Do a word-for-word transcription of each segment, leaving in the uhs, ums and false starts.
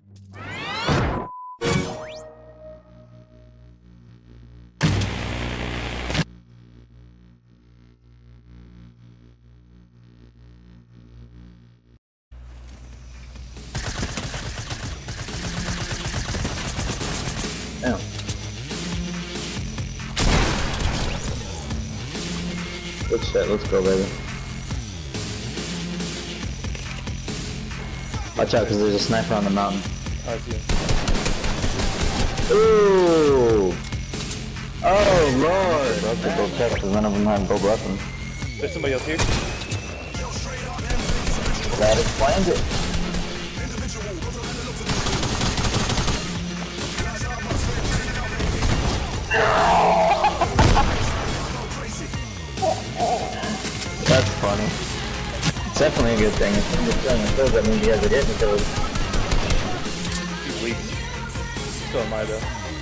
Damn. Good shit, let's go, baby. Watch out, because there's a sniper on the mountain. I see him. Ooh! Oh, Lord! I have to go check, because none of them have gold weapons. There's somebody else here. That explains it. That's funny. It's definitely a good thing. It's a good thing. It feels that means you guys are getting killed. He's weak. So am I though.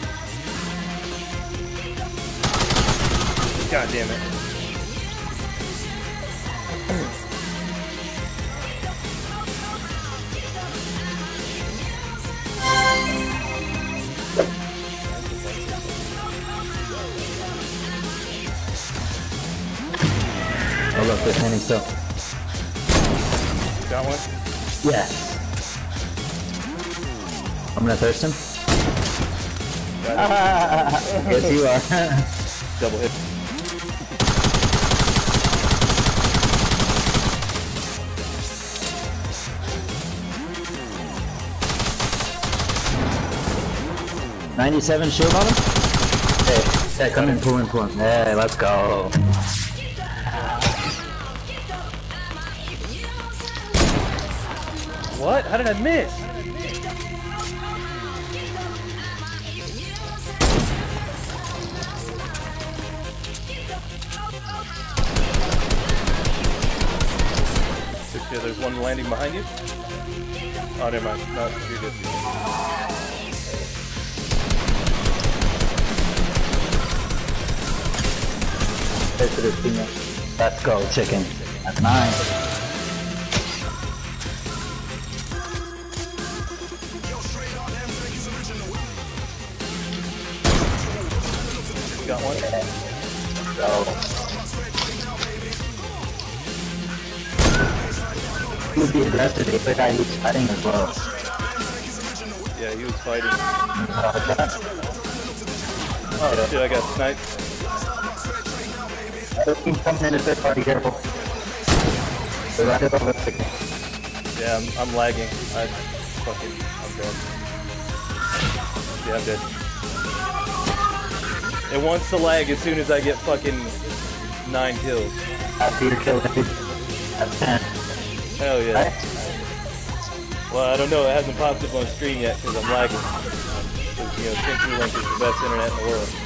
God damn it. Oh look, they're standing still. Got one? Yes. I'm gonna thirst him. Yes, you are. Double hit. ninety-seven shield on him? Hey, hey, come in, pull in, pull in. Hey, let's go. What? How did I miss? Yeah, there's one landing behind you. Oh, never mind. No, you're good. Let's go, chicken. That's nine. Got one. Go. He would be aggressive if the guy he was fighting as well. Yeah, he was fighting. Oh shit, I got sniped. He's coming in a third party, careful. They're right above us again. Yeah, I'm, I'm lagging. I fucking, I'm dead. Yeah, I'm dead. It wants to lag as soon as I get fucking nine kills. After your kill, that's ten. Hell yeah. Right. Well, I don't know. It hasn't popped up on screen yet because I'm lagging. Because, you know, CenturyLink is the best internet in the world.